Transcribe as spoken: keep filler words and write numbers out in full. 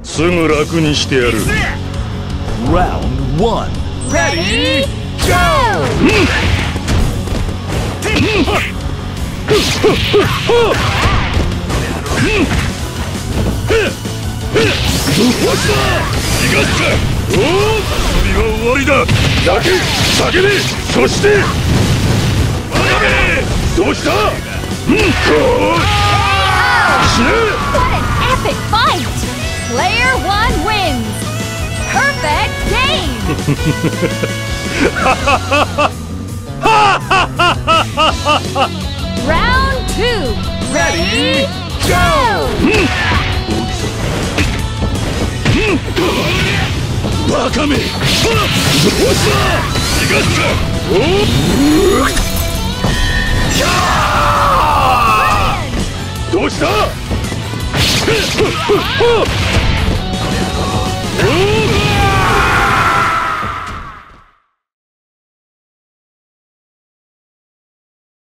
すぐ楽にしてやる。 Round one. Ready, go! 遊びは終わりだ。泣け、叫べ、そして学べ。どうした？うん、こう死ね。 What an epic fight! Player one wins! Perfect game! Round two! Ready, go! バカめ。どうした？逃がすか。おっ、キャー。どうした？